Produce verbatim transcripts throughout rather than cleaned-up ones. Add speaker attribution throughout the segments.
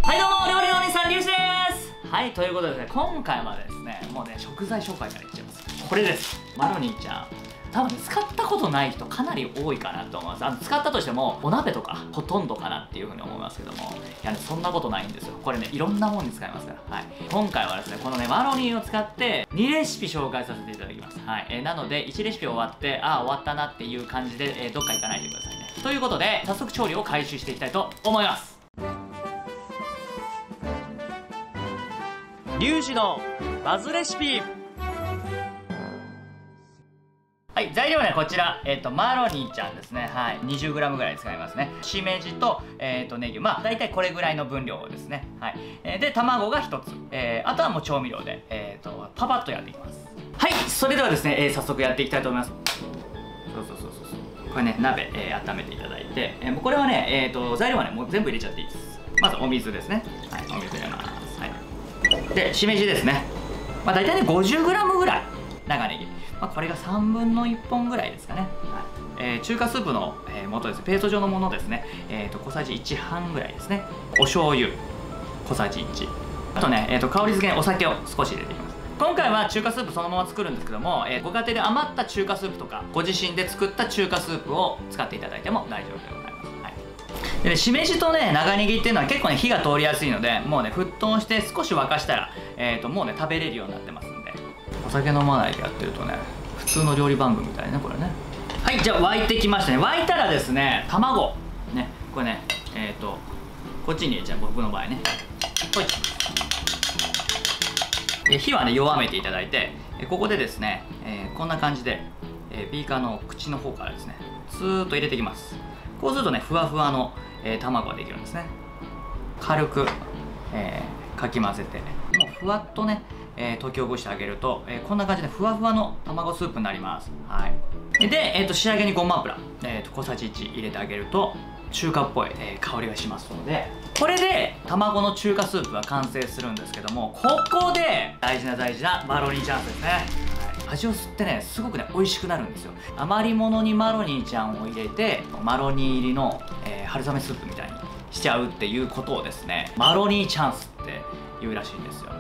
Speaker 1: はいどうも、料理のお兄さん、リュウジです。はい、ということでですね、今回はですね、もうね、食材紹介からいっちゃいます。これです。マロニーちゃん。多分、ね、使ったことない人かなり多いかなと思います。あの使ったとしてもお鍋とかほとんどかなっていうふうに思いますけども、いやね、そんなことないんですよ。これね、いろんなものに使えますから。はい、今回はですね、このねマロニーを使ってにレシピ紹介させていただきます。はい、えー、なのでいちレシピ終わってああ終わったなっていう感じで、えー、どっか行かないでくださいね。ということで早速調理を開始していきたいと思います。リュウジのバズレシピ。はい、材料はね、こちら、えっ、ー、と、マロニーちゃんですね。はい、にじゅうグラム ぐらい使いますね。しめじと、えっ、ー、と、ネギ。まあ、大体これぐらいの分量ですね。はい。えー、で、卵がひとつ。えー、あとはもう調味料で、えっ、ー、と、パパッとやっていきます。はい、それではですね、えー、早速やっていきたいと思います。そうそうそうそう。これね、鍋、えー、温めていただいて、えー、もうこれはね、えっ、ー、と、材料はね、もう全部入れちゃっていいです。まず、お水ですね。はい、お水入れます。はい。で、しめじですね。まあ、大体ね、ごじゅうグラム ぐらい。長ネギ。まあ、これがさんぶんのいっぽんぐらいですかね。はい、えー、中華スープの、えー、素です。ペースト状のものですね。えっ、ー、と小さじいちはんぐらいですね。お醤油小さじいち。あとね、えー、と香り付けにお酒を少し入れていきます。今回は中華スープそのまま作るんですけども、えー、ご家庭で余った中華スープとかご自身で作った中華スープを使っていただいても大丈夫でございます。はい、でね、しめじとね長ネギっていうのは結構ね火が通りやすいので、もうね沸騰して少し沸かしたら、えー、ともうね食べれるようになってますんで。お酒飲まないでやってるとね普通の料理番組みたいね、これね。はい、じゃあ沸いてきましたね。沸いたらですね、卵ね、これね、えっ、ー、とこっちに入れちゃう、僕の場合ね。ほい。で火はね弱めていただいて、ここでですね、えー、こんな感じで、えー、ビーカーの口の方からですねスーッと入れていきます。こうするとねふわふわの、えー、卵ができるんですね。軽く、えー、かき混ぜて、もうふわっとねえー、溶きほぐしてあげると、えー、こんな感じでふわふわの卵スープになります。はい、で、えー、と仕上げにごま油、えー、と小さじいち入れてあげると中華っぽい、えー、香りがしますので、これで卵の中華スープが完成するんですけども、ここで大事な大事なマロニーチャンスですね。はい、味を吸ってねすごくね美味しくなるんですよ。余り物にマロニーちゃんを入れてマロニー入りの、えー、春雨スープみたいにしちゃうっていうことをですね、マロニーチャンスって言うらしいんですよ。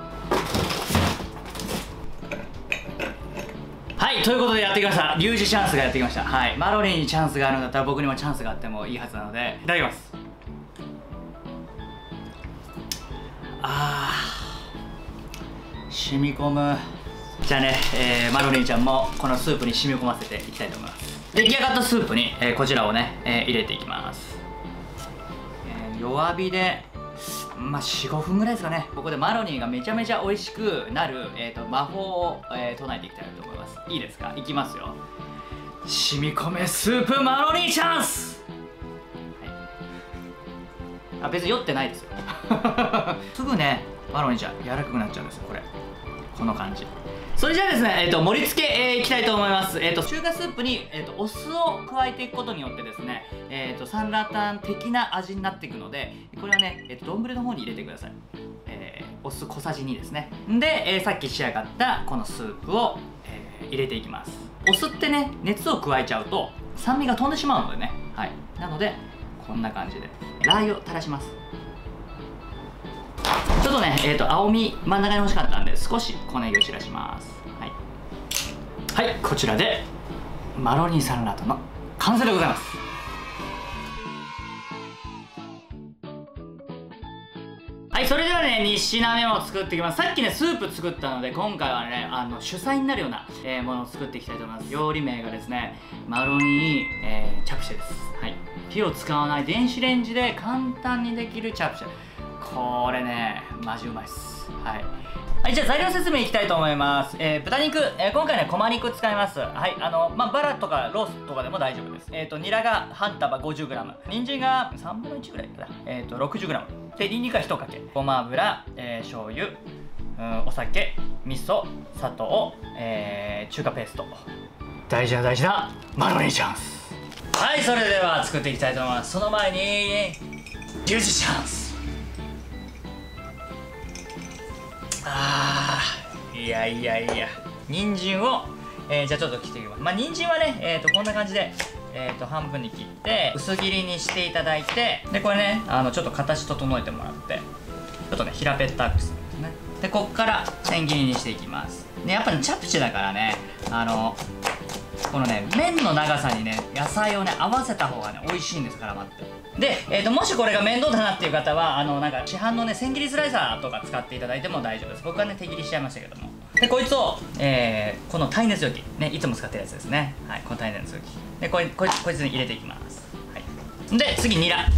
Speaker 1: はい、ということでやってきました。リュウジチャンスがやってきました。はい、マロニーにチャンスがあるんだったら僕にもチャンスがあってもいいはずなので、いただきます。あー、染み込む。じゃあね、えー、マロニーちゃんもこのスープに染み込ませていきたいと思います。出来上がったスープに、えー、こちらをね、えー、入れていきます。えー、弱火でまあ、よん、ごふんぐらいですかね。ここでマロニーがめちゃめちゃ美味しくなる、えー、と魔法を、えー、唱えていきたいと思います。いいですか？いきますよ。染み込めスープマロニーチャンス、はい、あ別に酔ってないですよすぐねマロニーちゃん柔らかくなっちゃうんですよ、これこの感じ。それじゃあですね、えー、と盛り付け、えー、いきたいと思います。えー、と中華スープに、えー、とお酢を加えていくことによってですね、えー、とサンラータン的な味になっていくので、これはね、えー、と丼の方に入れてください。えー、お酢小さじにですね。で、えー、さっき仕上がったこのスープを、えー、入れていきます。お酢ってね熱を加えちゃうと酸味が飛んでしまうのでね、はい、なのでこんな感じでラー油を垂らします。ちょっとね、えー、と青み真ん中に欲しかったんで少し小ネギを散らします。はい、はい、こちらでマロニーサンラータンの完成でございます。はい、それではねに品目も作っていきます。さっきねスープ作ったので今回はねあの主菜になるような、えー、ものを作っていきたいと思います。料理名がですねマロニー、えー、チャプチェです。はい、火を使わない電子レンジで簡単にできるチャプチェ。これねマジうまいっす。はい、はい、じゃあ材料説明いきたいと思います。えー、豚肉、えー、今回ね、こま肉使います。はい、あの、まあ、バラとかロースとかでも大丈夫です。えっ、ー、と、ニラが半束 ごじゅうグラム、人参がさんぶんのいちぐらいかな。えっ、ー、と、ろくじゅうグラム。で、ニンニクがいっかけ。ごま油、えー、醤油、うん、お酒、味噌、砂糖、えー、中華ペースト。大事な大事なマロニーチャンス。はい、それでは作っていきたいと思います。その前に、リュウジチャンス。あー、いやいやいや、人参を、えー、じゃあちょっと切っていきます。まあ人参はね、えー、とこんな感じで、えー、と半分に切って薄切りにしていただいて、でこれねあのちょっと形整えてもらって、 とね平べったくするんですね。でこっから千切りにしていきます。でやっぱりチャプチェだからね、あのこのね麺の長さにね野菜をね合わせた方がね美味しいんです、絡まって。で、えー、ともしこれが面倒だなっていう方はあのなんか市販のね千切りスライサーとか使っていただいても大丈夫です。僕はね手切りしちゃいましたけども。でこいつを、えー、この耐熱容器ね、いつも使ってるやつですね。はい、この耐熱容器でこいこいこいつに入れていきます。はい、で次ニラ、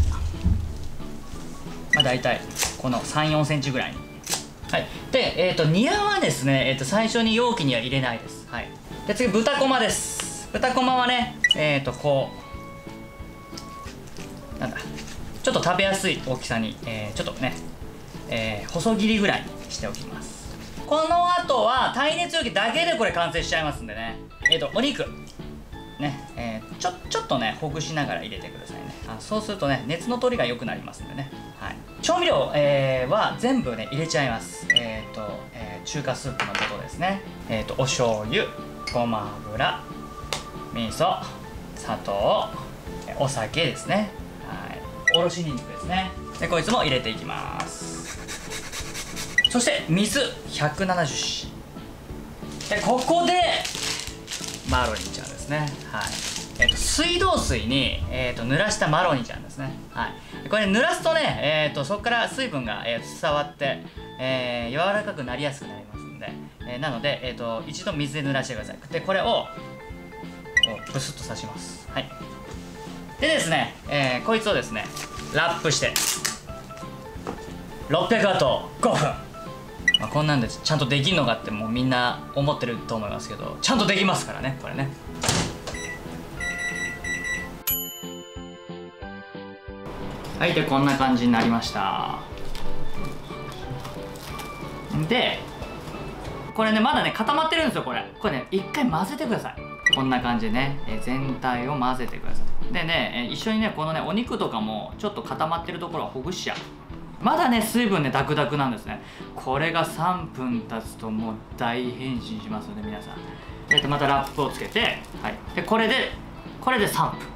Speaker 1: まあ大体このさん、よんセンチぐらいに。はい、で、えー、とニラはですね、えー、と最初に容器には入れないです。はい、で次豚こまです。豚こまはね、えっ、ー、とこうなんだちょっと食べやすい大きさに、えー、ちょっとね、えー、細切りぐらいにしておきます。この後は耐熱容器だけでこれ完成しちゃいますんでね。えっ、ー、とお肉ね、えー、ちょちょっとねほぐしながら入れてくださいね。あ、そうするとね熱の通りが良くなりますんでね。はい、調味料、えー、は全部ね入れちゃいます。えっ、ー、と、えー、中華スープの素ですね。えっ、ー、とお醤油、ごま油、味噌、砂糖、お酒ですね。はい、おろしにんにくですね。でこいつも入れていきます。そして水 ひゃくななじゅうシーシー でここでマロニーちゃんですね。はい、えー、と水道水に、えー、と濡らしたマロニーちゃんですね。はい、これ濡らすとね、えー、とそこから水分が、えー、伝わって、えー、柔らかくなりやすくなりますので、えー、なので、えー、と一度水で濡らしてください。でこれをブスッと刺します。はい、でですね、えー、こいつをですねラップしてろっぴゃくワットごふん。まあ、こんなんでちゃんとできんのかってもうみんな思ってると思いますけど、ちゃんとできますからねこれね。はい、でこんな感じになりました。でこれねまだね固まってるんですよ。これこれね一回混ぜてください。こんな感じでね、え全体を混ぜてください。でね、え一緒にねこのねお肉とかもちょっと固まってるところはほぐしちゃう。まだね水分ねダクダクなんですね。これがさんぷん経つともう大変身しますので皆さん、えー、とまたラップをつけて、はい、でこれでこれでさんぷん。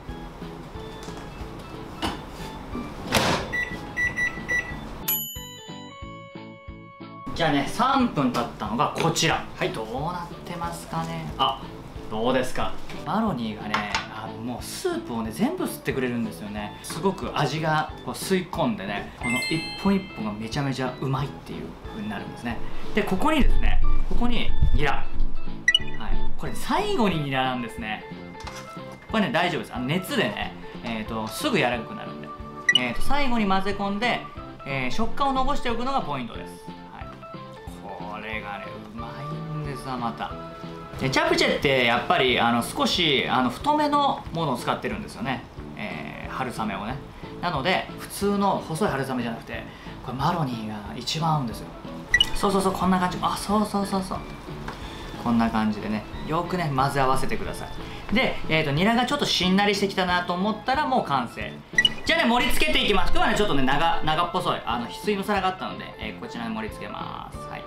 Speaker 1: じゃあねさんぷん経ったのがこちら。はい、どうなってますかね。あ、どうですか。マロニーがねあのもうスープをね全部吸ってくれるんですよね。すごく味がこう吸い込んでね、この一本一本がめちゃめちゃうまいっていう風になるんですね。でここにですねここにニラ、はい、これ最後にニラなんですね。これね大丈夫です。あの熱でね、えー、とすぐ柔らかくなるんで、えー、と最後に混ぜ込んで、えー、食感を残しておくのがポイントです。はい、これがねうまいんですわまた。でチャプチェってやっぱりあの少しあの太めのものを使ってるんですよね、えー、春雨をね。なので普通の細い春雨じゃなくてこれマロニーが一番合うんですよ。そうそうそう、こんな感じ。あ、そうそうそうそう、こんな感じでねよくね混ぜ合わせてください。で、えーとニラがちょっとしんなりしてきたなと思ったらもう完成。じゃあね盛り付けていきます。今日はねちょっとね長長っぽそいあの翡翠の皿があったので、えー、こちらに盛り付けます。はい、ね、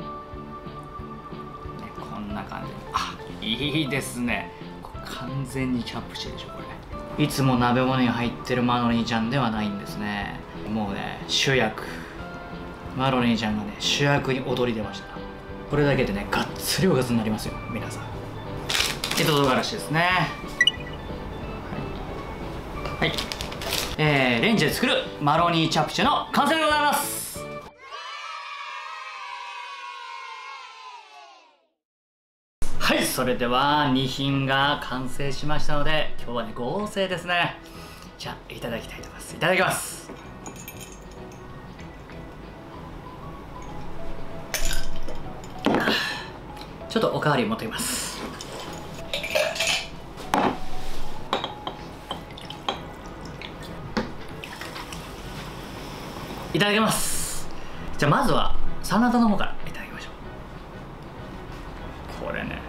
Speaker 1: こんな感じ。あ、いいですね。完全にチャプチェでしょこれ。いつも鍋物に入ってるマロニーちゃんではないんですね。もうね主役、マロニーちゃんがね主役に躍り出ました。これだけでねがっつりおかずになりますよ皆さん。で唐辛子ですね。はい、はい、えー、レンジで作るマロニーチャプチェの完成でございます。はい、それではに品が完成しましたので今日はね合成ですね。じゃあいただきたいと思います。いただきます。ちょっとおかわり持ってきます。いただきます。じゃあまずはサラダの方からいただきましょう。これね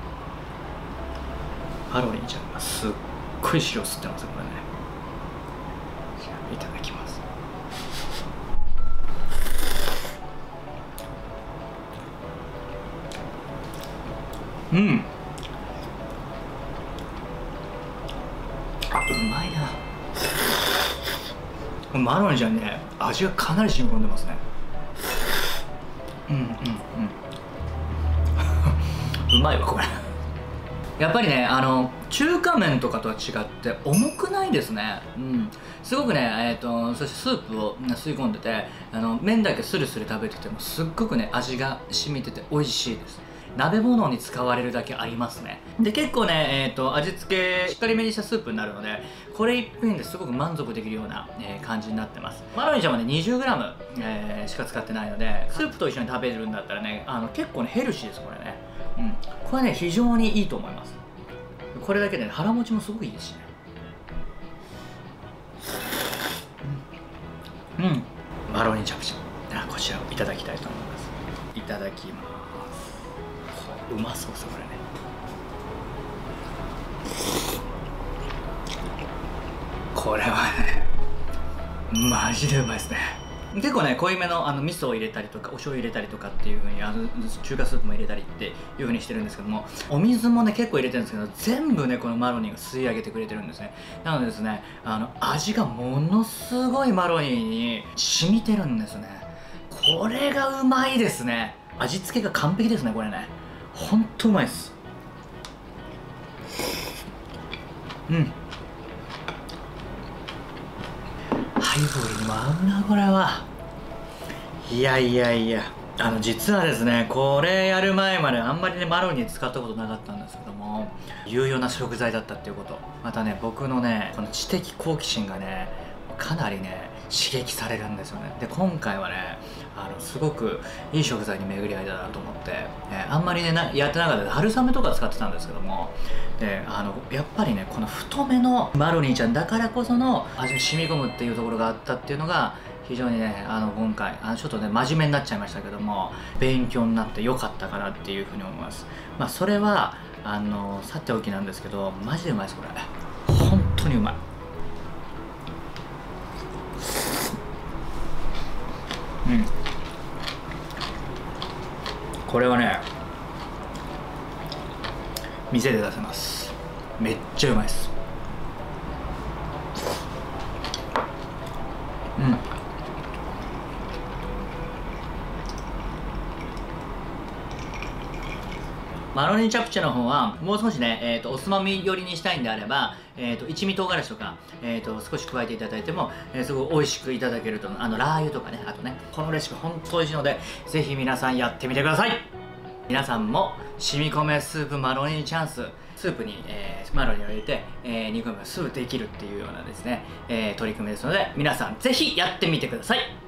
Speaker 1: マロニーちゃんがすっごい塩吸ってますよこれね。じゃあいただきます。うん、あ、うまいな。マロニーちゃんね味がかなり染み込んでますね。 うんうんうんうまいわこれやっぱりね、あの中華麺とかとは違って重くないですね。うん、すごくね、えーと、そしてスープを吸い込んでて、あの麺だけスルスル食べててもすっごくね味が染みてて美味しいです。鍋物に使われるだけありますね。で結構ね、えーと、味付けしっかりめにしたスープになるので、これ一品ですごく満足できるような、えー、感じになってます。マロニーちゃんはね にじゅうグラム、えー、しか使ってないので、スープと一緒に食べるんだったらね、あの結構ねヘルシーですこれね。うん、これね非常にいいと思います。これだけで、ね、腹持ちもすごくいいですしね。うん、うん、マロニーチャプチェ、こちらをいただきたいと思います。いただきます。うまそうですこれね。これはねマジでうまいですね。結構ね濃いめのあの味噌を入れたりとかお醤油入れたりとかっていう風に、あの中華スープも入れたりっていう風にしてるんですけども、お水もね結構入れてるんですけど、全部ねこのマロニーが吸い上げてくれてるんですね。なのでですね、あの味がものすごいマロニーに染みてるんですね。これがうまいですね。味付けが完璧ですねこれね。ほんとうまいです。うん、ハイボールにも合うなこれは。いやいやいや、あの実はですね、これやる前まであんまりねマロニー使ったことなかったんですけども、有用な食材だったっていうこと、またね僕のねこの知的好奇心がねかなりね刺激されるんですよね。で今回はねあのすごくいい食材に巡り合いだなと思って、えー、あんまりねなやってなかった春雨とか使ってたんですけども、であのやっぱりねこの太めのマロニーちゃんだからこその味に染み込むっていうところがあったっていうのが非常にね、あの今回あのちょっとね真面目になっちゃいましたけども、勉強になってよかったかなっていうふうに思います。まあそれはあのさておきなんですけど、マジでうまいですこれ。本当にうまい。うん、これはね店で出せます。めっちゃうまいです。うん、マロニーチャプチェの方はもう少しね、えー、とおつまみ寄りにしたいんであれば、えー、と一味唐辛子とか、えー、と少し加えていただいても、えー、すごい美味しくいただけると思う。あのラー油とかね、あとねこのレシピ本当美味しいのでぜひ皆さんやってみてください。皆さんも染み込めスープマロニーチャンス、スープに、えー、マロニーを入れて、えー、煮込めばすぐできるっていうようなですね、えー、取り組みですので皆さんぜひやってみてください。